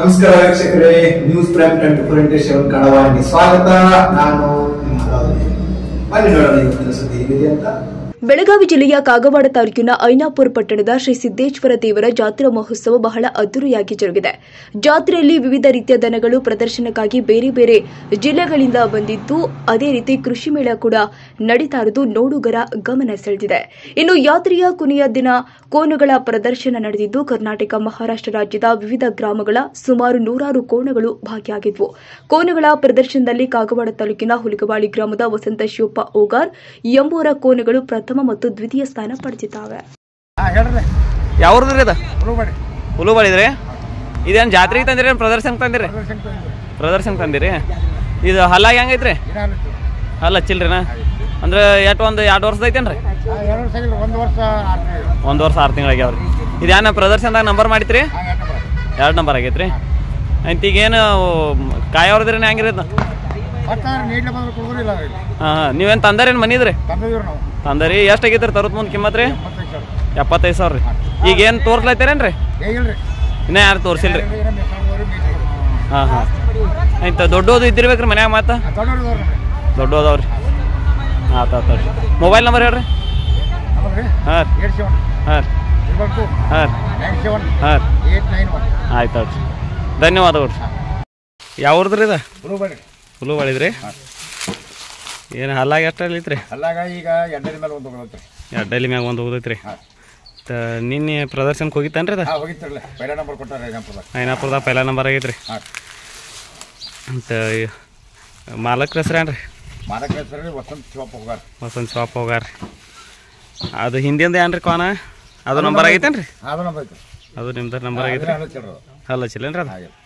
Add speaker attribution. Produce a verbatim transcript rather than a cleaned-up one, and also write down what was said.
Speaker 1: ನಮಸ್ಕಾರ ವೀಕ್ಷಕರೇ, news prime twenty four into seven ಕನ್ನಡವಾಹಿನಿ ಸ್ವಾಗತ. ನಾನು ಬನ್ನಿ ನೋಡೋಣ ಇವತ್ತಿನ ಸುದ್ದಿ ಏನಿದೆ ಅಂತ.
Speaker 2: ಬೆಳಗಾವಿ ಜಿಲ್ಲೆಯ ಕಾಗವಾಡ ತಾಲೂಕಿನ ಐನಾಪುರ ಪಟ್ಟಣದ ಶ್ರೀ ಸಿದ್ದೇಶ್ವರ ದೇವರ ಜಾತ್ರಾ ಮಹೋತ್ಸವ ಬಹಳ ಅದ್ದೂರಿಯಾಗಿ ಜರುಗಿದೆ. ಜಾತ್ರೆಯಲ್ಲಿ ವಿವಿಧ ರೀತಿಯ ದನಗಳು ಪ್ರದರ್ಶನಕ್ಕಾಗಿ ಬೇರೆ ಬೇರೆ ಜಿಲ್ಲೆಗಳಿಂದ ಬಂದಿದ್ದು, ಅದೇ ರೀತಿ ಕೃಷಿ ಮೇಳ ಕೂಡ ನಡೀತಾ ಇರುವುದು ನೋಡುಗರ ಗಮನ ಸೆಳೆದಿದೆ. ಇನ್ನು ಯಾತ್ರೆಯ ಕೊನೆಯ ದಿನ ಕೋಣಗಳ ಪ್ರದರ್ಶನ ನಡೆದಿದ್ದು, ಕರ್ನಾಟಕ, ಮಹಾರಾಷ್ಟ್ರ ರಾಜ್ಯದ ವಿವಿಧ ಗ್ರಾಮಗಳ ಸುಮಾರು ನೂರಾರು ಕೋಣಗಳು ಭಾಗಿಯಾಗಿದ್ವು. ಕೋಣಗಳ ಪ್ರದರ್ಶನದಲ್ಲಿ ಕಾಗವಾಡ ತಾಲೂಕಿನ ಹುಲಿಗವಾಳಿ ಗ್ರಾಮದ ವಸಂತ ಶಿವಪ್ಪ ಓಗಾರ್ ಎಂಬುವರ ಕೋಣಗಳು ಪ್ರಥಮ ಮತ್ತು ದ್ವಿತೀಯ ಸ್ಥಾನ ಪಡೆದಿದ್ದಾವೆ.
Speaker 3: ಯಾವ್ದ್ರಿ ಅದ ಹುಲುಬಾಳಿ ಇದ್ರಿ? ಇದೇನು ಜಾತ್ರೆಗೆ ತಂದಿರಿ, ಪ್ರದರ್ಶನ ತಂದಿರಿ? ಪ್ರದರ್ಶನ ತಂದಿರಿ. ಇದು ಹಲ್ಲಾಗಿ ಹೆಂಗೈತ್ರಿ? ಹಲ್ಲ ಹಚ್ಚಿಲ್ರಿನಾ? ಅಂದ್ರೆ ಎಷ್ಟು ಒಂದು ಎರಡು ವರ್ಷದ ಐತೇನ್ರಿ? ಒಂದು ವರ್ಷ ಆರು ತಿಂಗಳು ಆಗ್ಯಾವ್ರಿ. ಇದೇನು ಪ್ರದರ್ಶನದಾಗ ನಂಬರ್ ಮಾಡಿತ್ರಿ? ಎರಡು ನಂಬರ್ ಆಗೈತ್ರಿ. ಅಂತ ಈಗೇನು ಕಾಯವ್ರದ್ರಿ ಹೆಂಗಿರಿ? ಹಾಂ, ನೀವೇನು ತಂದಾರೇನು ಮನಿದ್ರಿ? ತಂದರಿ. ಎಷ್ಟು ಆಗೈತ್ರಿ ತರೋದ್ ಮುಂದೆ ಕಿಮ್ಮತ್ ರೀ? ಎಪ್ಪತ್ತೈದು ಸಾವಿರ ರೀ. ಈಗೇನು ತೋರ್ಸ್ಲೈತಾರೇನ್ರಿ? ಇನ್ನೂ ಯಾರು ತೋರಿಸಿಲ್ರಿ? ಹಾಂ ಹಾಂ. ಆಯ್ತು, ದೊಡ್ಡದು ಇದ್ದಿರ್ಬೇಕ್ರಿ ಮನ್ಯಾಗ? ಮಾತಾ ದೊಡ್ಡ ಅದಾವ್ರಿ. ಆತು ಆತು ರೀ. ಮೊಬೈಲ್ ನಂಬರ್ ಹೇಳ್ರಿ. ಹಾಂ ಹಾಂ ಹಾಂ ಹಾಂ. ಆಯ್ತು ಆಯ್ತು, ಧನ್ಯವಾದಗಳು. ಯಾವ್ದ್ರಿ ಇದು? ಹುಲುಬಾಳಿದ್ರಿ? ಏನು ಹಲ್ಲಾಗ ಎಷ್ಟು ಐತ್ರಿ?
Speaker 4: ಹಲ್ಲಾಗ ಈಗ ಎಡ್ಡಲಿ ಮೇಲೆ ಒಂದು ಹೋಗೈತ್ರಿ.
Speaker 3: ಎಡ್ಡಲಿ ಮ್ಯಾಗ ಒಂದು ಹೋಗೈತ್ರಿ. ನಿನ್ನೆ ಪ್ರದರ್ಶನಕ್ಕೆ ಹೋಗಿತ್ತೇನ್ರಿ? ಅದು
Speaker 4: ಹೋಗಿತ್ತಿರಲ್ಲ, ಪೈಲಾ ನಂಬರ್ ಕೊಟ್ಟಾರೆ. ಐನಾಪುರದಾಗ
Speaker 3: ಐನಾಪುರದಾಗ ಪೈಲಾ ನಂಬರ್ ಆಗೈತ್ರಿ. ಅಂತ ಮಾಲಕ್ರ ಹೆಸ್ರು ಏನ್ರಿ?
Speaker 4: ಮಾಲಕ್ರ ಹೆಸರು ವಸಂತ ಶಿವಪ್ಪ ಹೋಗಾರ.
Speaker 3: ವಸಂತ ಶಿವಪ್ಪ ಹೋಗಾರ. ಅದು ಹಿಂದಿಂದ ಏನ್ರಿ ಕೋನ? ಅದು ನಂಬರ್ ಆಗೈತೇನ್ರಿ?
Speaker 4: ಅದು ನಂಬರ್ ಐತಿ.
Speaker 3: ಅದು ನಿಮ್ದು ನಂಬರ್ ಆಗೈತ್ರಿ? ಹಲ್ಲ ಹಚ್ಚಿಲ್ಲೇನ್ರಿ? ಅದು